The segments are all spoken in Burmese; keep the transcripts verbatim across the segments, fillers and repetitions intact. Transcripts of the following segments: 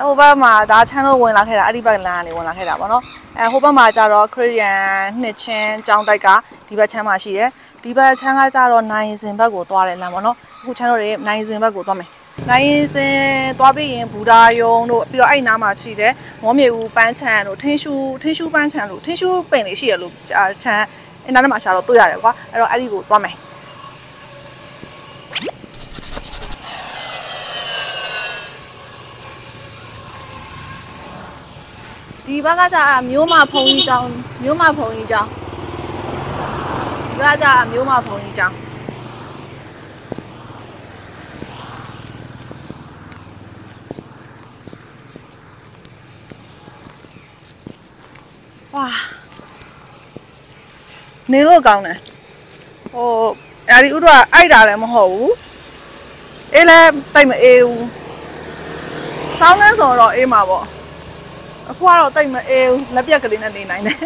ဟိုဘက်မှာဒါချမ်းလို့ဝင်လာခဲ့တာအဲ့ဒီဘက်လမ်းကနေဝင်လာခဲ့တာပေါ့နော်အဲဟိုဘက်မှာကျတော့ခရစ်ယာန်နှစ်ချင်းကျောင်းတိုက်ကဒီဘက်ချမ်းမှာရှိတယ်ဒီဘက်ချမ်းကကျတော့နိုင်စင်ဘက်ကိုသွားတယ်လမ်းပေါ့နော်အခုချမ်းတို့တွေနိုင်စင်ဘက်ကိုသွားမယ်နိုင်စင်သွားပြီးရင်ဘူဒါယုံတို့ပြီးတော့အဲ့နားမှာရှိတယ်မောမြေဦးပန်းချံတို့ထင်းရှူးထင်းရှူးပန်းချံတို့ထင်းရှူးပင်လေးရှိရလို့ချမ်းအဲ့နားမှာရှာတော့တွေ့ရတယ်ကွာအဲ့တော့အဲ့ဒီကိုသွားမယ်ဒီဘက်ကကြာမျိုးမဖုံကြီးကျောင်းမျိုးမဖုံကြီးကျောင်းဒီဘက်ကကြာမျိုးမဖုံကြီးကျောင်းဝါနေလို့ကောင်းတယ်ဟိုအဲဒီဥတော့အိုက်တာလည်းမဟုတ်ဘူးအေးလည်းတိတ်မအေးဘူးစောင်းနှန်းဆိုတော့အေးမှာပေါ့အခုကတော့တိတ်မအေးဘူးလက်ပြက်ကလေးနဲ့နေနိုင်တယ်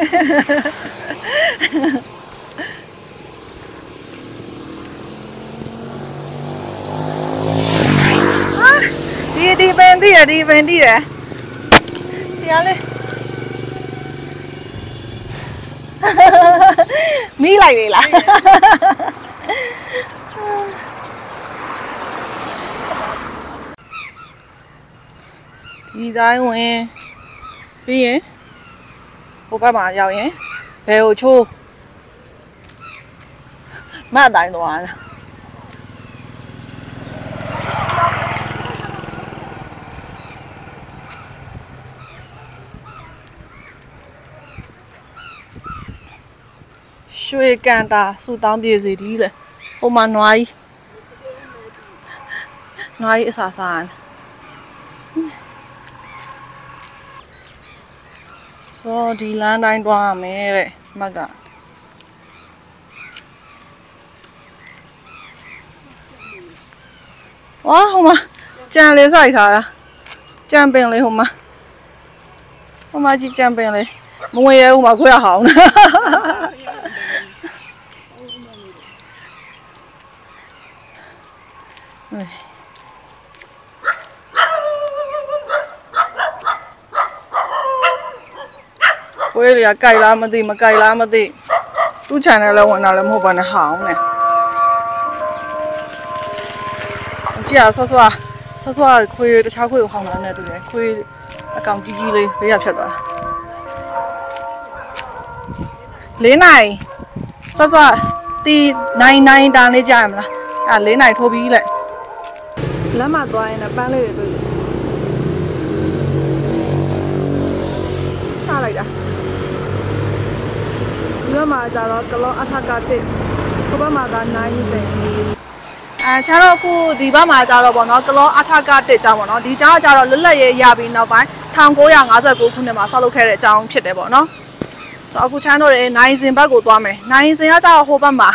ဒီဒီပင်တည်းရဒီပင်တည်းရတရားလေးမီးလိုက်လေလားဒီတိုင်းဝင်ပြီးရင်ဟိုဘက်မှာရောက်ရင်ဘယ်ကိုချိုးမအတိုင်းသွားလားရွှေကန်တာဆူတောင်းပြေစီဒီလေဟိုမှာနွားကြီးနွားကြီးအစာစားဆိုဒီလမ်းတိုင်းသွားရမယ်တဲ့မကဝါဟိုမှာကြံလေးစိုက်ထားတာကြံပင်လေးဟိုမှာဟိုမှာကြည့်ကြံပင်လေးမဝင်ရဟိုမှာခွဲရအောင်ခွေးတွေကကြိုက်လားမသိမကြိုက်လားမသိသူ့ channel လည်းဝင်လာလည်းမဟုတ်ပါနဲ့ဟောင်းနဲ့ကြည့်ရဆော့ဆော့ဆော့ဆော့ခွေးတခြားခွေးကိုဟောင်းလာနေတူတယ်ခွေးအကောင်ကြီးကြီးလေးဘေးရဖြတ်သွားလေးနိုင်ဆော့ဆော့တီနိုင်နိုင်တန်လေးကြားရမလားအဲလေးနိုင်ထိုးပြီးလိုက်လမ်းမှာသွားရင်ပန်းလေးတွေတွေ့ထားလိုက်တာဒီဘက်မှာကျတော့ကလောအထကတစ်ဟိုဘက်မှာကနိုင်စင်အဲကျတော့အခုဒီဘက်မှာကျတော့ဗောနော်ကလောအထကတစ်ကျောင်းဗောနော်ဒီကျောင်းကကျတော့လွတ်လပ်ရေးရပြီးနောက်ပိုင်း၁၉၅၉ခုနှစ်မှာဆောက်လုပ်ခဲ့တဲ့အကျောင်းဖြစ်တယ်ဗောနော်ဆိုတော့အခုချမ်းတို့ရဲ့နိုင်စင်ဘက်ကိုသွားမယ်နိုင်စင်ကကျတော့ဟိုဘက်မှာ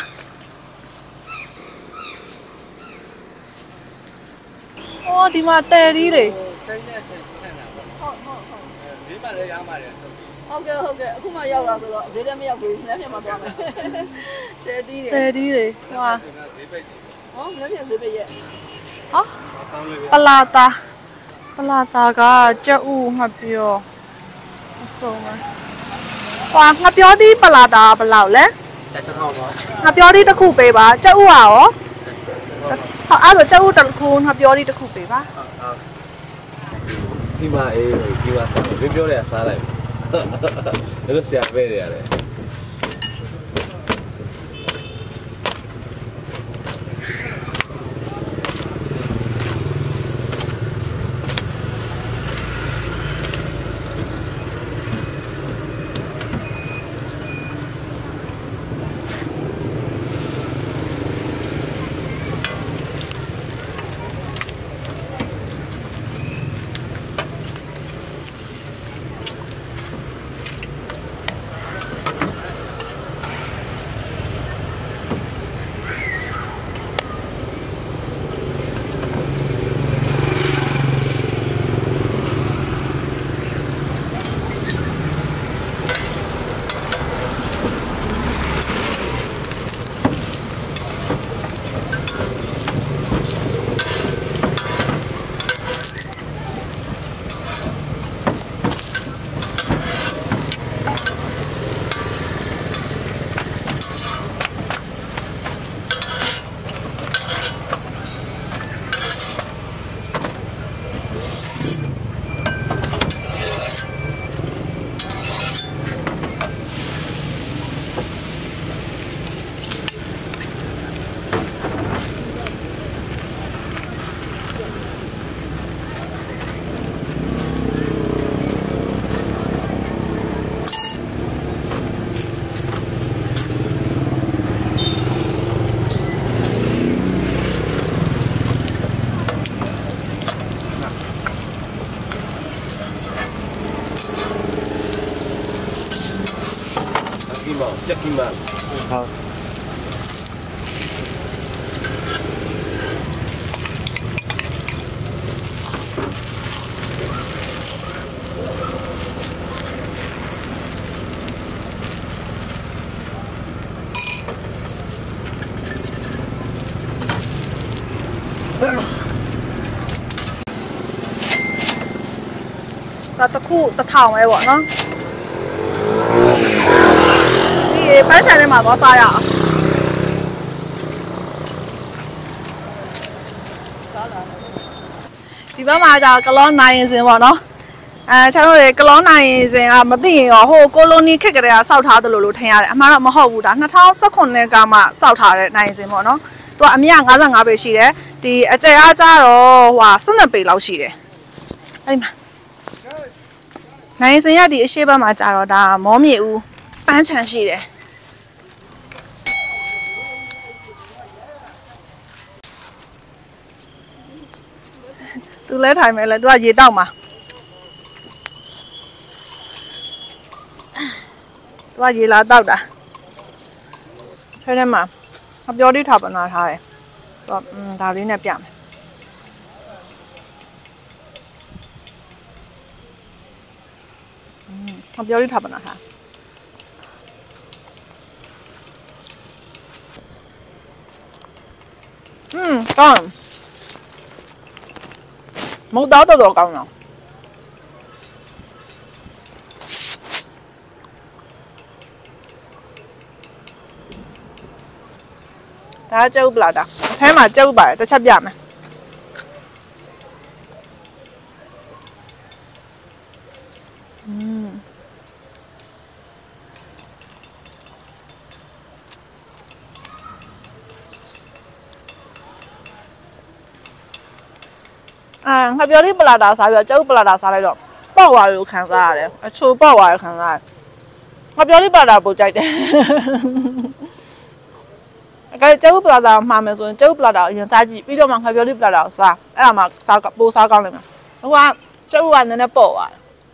အော်ဒီမှာတဲဒီလေဟုတ်ဟုတ်ဟုတ်ဒီမှာလည်းရမ်းပါတယ်ဟုတ်ကဲ့ဟုတ်ကဲ့အခုမှရောက်လာဆိုတော့ဈေးလည်းမရောက်ဘူးလက်ပြန်မှာသွားမယ်တဲဒီလေတဲဒီလေဟွာဈေးပိတ်ဟောလက်ပြန်ဈေးပိတ်ရဲ့ဟောပလာတာပလာတာကကြက်ဥငှက်ပြောအစုံပါဟွာငှက်ပြောဒီပလာတာဘယ်လောက်လဲတစ်ထောင်ပါငှက်ပြောဒီတစ်ခုပေးပါကြက်ဥอ่ะရောဟောအဲ့ဒါကြက်ဥတစ်ခုငှက်ပြောဒီတစ်ခုပေးပါဒီမှာအေးဒီမှာစားတယ်ပြောတယ်စားလိုက်အဲ့လိုဆရာပဲရတယ်မောင်ကြက်ကီမန်ဟုတ်စားတစ်ခုတစ်ထောင်ပဲပေါ့နော်ဒီပန်းချန်ထဲမှာသွားစားရအောင်ဒီဘက်မှာじゃကလောနိုင်ရင်စင်ပေါ့နော်အဲကျွန်တော်တို့ကလောနိုင်ရင်စင်ကမသိရင်ရောဟိုကိုလိုနီခက်ကလေးကစောက်ထားတယ်လို့လို့ထင်ရတယ်အမှားတော့မဟုတ်ဘူးဒါ၂၀၁၇ခုနှစ်ကမှစောက်ထားတဲ့နိုင်ရင်စင်ပေါ့နော်သူကအမြင့်၅၅ပေရှိတယ်ဒီအကျယ်အားကြတော့ဟို၁၂ပေလောက်ရှိတယ်အဲ့ဒီမှာနိုင်စင်ရဒီအရှိဘက်မှာကြာတော့ဒါမောမြေဦးပန်းချန်ရှိတယ်သူလဲထိုင်မယ်လေသူကရေတောက်မှာသူကရေလာတောက်တာဆဲထဲမှာအပြောလေးထားပနာထားတယ်ဆိုတော့อืมဒါလေးနဲ့ပြမယ်အပြောလေးထားပနာထားอืมကောင်းမဟုတ်တော့တော့ကောင်းတော့ဒါကျုပ်ပလာတာအထဲမှာကျုပ်ပါတယ်တစ်ချက်ပြမယ်อืมအာငါပြောလေးပလာတာစားပြီးတော့ကျုပ်ပလာတာစားလိုက်တော့ပေါက်သွားလို့ခံစားရတယ်အချိုပေါက်သွားရခံစားရတယ်ငါပြောလေးပလာတာပိုကြိုက်တယ်ကဲကျုပ်ပလာတာမှာမယ်ဆိုရင်ကျုပ်ပလာတာအရင်စားကြည့်ပြီးတော့မှငါပြောလေးပလာတာကိုစားအဲ့ဒါမှစားပိုစားကောင်းလိမ့်မယ်ဟိုကကျုပ်ကနည်းနည်းပေါ့သွား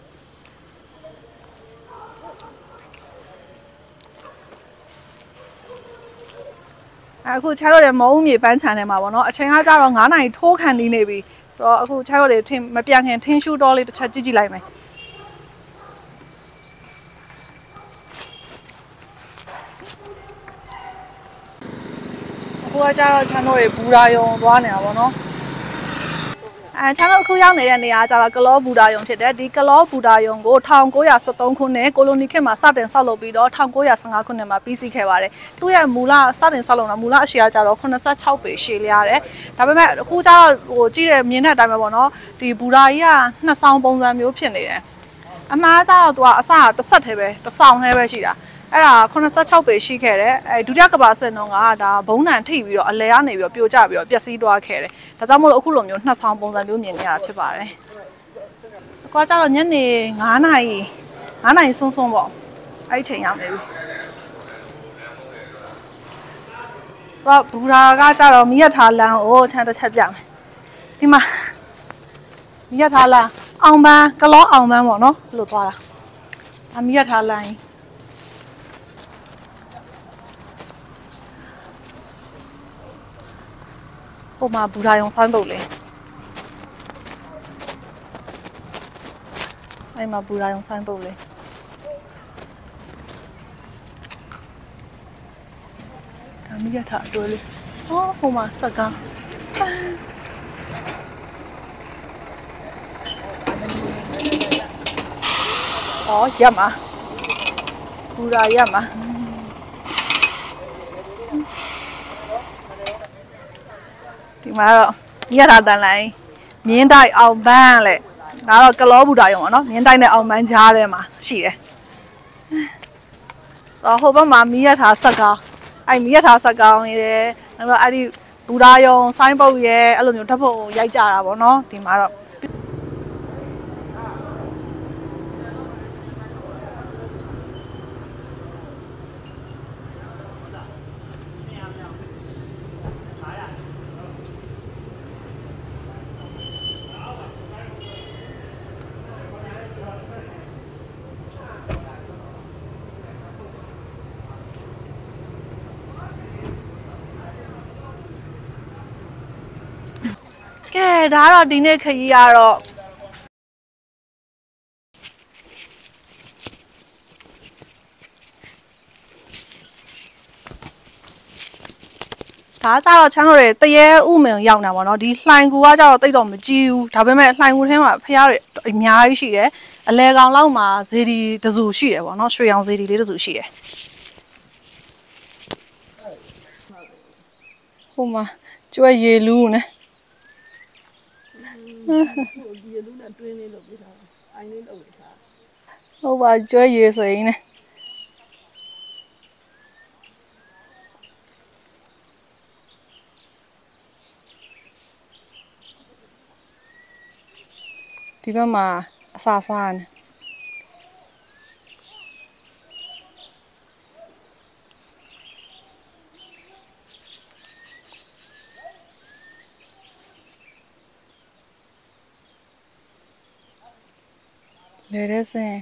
အခုချားတော့လည်းမုံမြေပန်းချန်ထဲမှာပေါ့နော်အချိန်ကကြတော့9နာရီထိုးခံနေနေပြီဆိုတော့အခုချားတော့လေထင်းမပြန်ခင်ထင်းရှူတော့လေးတစ်ချက်ကြည့်ကြည့်လိုက်မယ်အခုကကြတော့ချမ်းတို့တွေဘူရာယုံသွားနေတာပေါ့နော်အဲချမ်းတို့အခုရောက်နေတဲ့နေရာကကြတော့ကလောဘူရာယုံဖြစ်တယ်ဒီကလောဘူရာယုံကို၁၉၁၃ခုနှစ်ကိုလိုနီခေတ်မှာစတင်ဆောက်လုပ်ပြီးတော့၁၉၁၅ခုနှစ်မှာပြီးစီးခဲ့ပါတယ်သူ့ရဲ့မူလစတင်ဆောက်လုပ်တာမူလအရှိကကြတော့၈၆ပေရှည်လျားတယ်ဒါပေမဲ့အခုကျတော့ဟိုကြည့်တဲ့မြင်တဲ့အတိုင်းပဲပေါ့နော်ဒီဘူရာကြီးကနှစ်ဆောင်ပုံစံမျိုးဖြစ်နေတယ်အမှားကျတော့သူကအစကတစ်ဆက်သေးပဲတစ်ဆောင်သေးပဲရှိတာအဲ့ဒါ၈၆ပေရှိခဲ့တယ်အဲဒုတိယကမ္ဘာစစ်တော့ကဒါဘုံနံထိပ်ပြီးတော့အလဲကနေပြီးတော့ပြိုကျပြီးတော့ပျက်စီးသွားခဲ့တယ်ဒါကြောင့်မို့လို့အခုလိုမျိုးနှစ်ဆောင်ပုံစံမျိုးမြင်နေရတာဖြစ်ပါတယ်အခုကကျတော့ညနေ9နာရီ9နာရီစွန်းစွန်းပေါ့အဲ့ဒီချိန်ရောက်နေပြီတော့ဘူရာကကျတော့မိရထားလမ်းကိုချမ်းတစ်ချက်ပြမယ်ဒီမှာမိရထားလမ်းအောင်ပန်းကလောအောင်ပန်းပေါ့နော်လို့သွားတာအမိရထားလမ်းဟိုမှာဘူရာယုံဆိုင်းပုတ်လေအဲ့မှာဘူရာယုံဆိုင်းပုတ်လေဒါမိရထားအတွဲလေးဟောဟိုမှာစကားဟောရမှာဘူရာရမှာဒီမှာတော့မြရတာတန်လိုင်းမြင်းတိုက်အောင်ပန်းလေဒါတော့ကလောဘူတာရုံပေါ့နော်မြင်းတိုက်နဲ့အောင်ပန်းကြားထဲမှာရှိတယ်တော့ဟိုဘက်မှာမြရထားဆက်ကောင်းအဲ့မြရထားဆက်ကောင်းရယ်နောက်တော့အဲ့ဒီဘူတာရုံဆိုင်းပုတ်ရယ်အဲ့လိုမျိုးဓာတ်ပုံရိုက်ကြတာပေါ့နော်ဒီမှာတော့ဒါကတော့ဒီနေ့ခရီးကတော့ဒါကြတော့ချမ်းတို့တွေတရေဥမင်ရောက်နေတာပေါ့နော်ဒီလှိုင်ကူကကြတော့တိတ်တော့မကြည့်ဘူးဒါပေမဲ့လှိုင်ကူထဲမှာဖျားတွေအများကြီးရှိတယ်အလဲကောင်လောက်မှာဇေဒီတစုရှိတယ်ပေါ့နော်ရွှေရောင်ဇေဒီလေးတစုရှိတယ်ဟိုမှာကျွဲရေလူးနဲ့ရေလူးနဲ့တွင်းလေးလုပ်ပေးထားအိုင်းလေးလုပ်ပေးထားဟုတ်ပါကျွဲရေစိမ်းနဲ့ဒီဘက်မှာအစာစားနေလေရဲစင်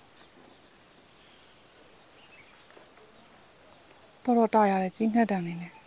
တော်တော်တာရတယ်ကြီးနှက်တန်နေတယ်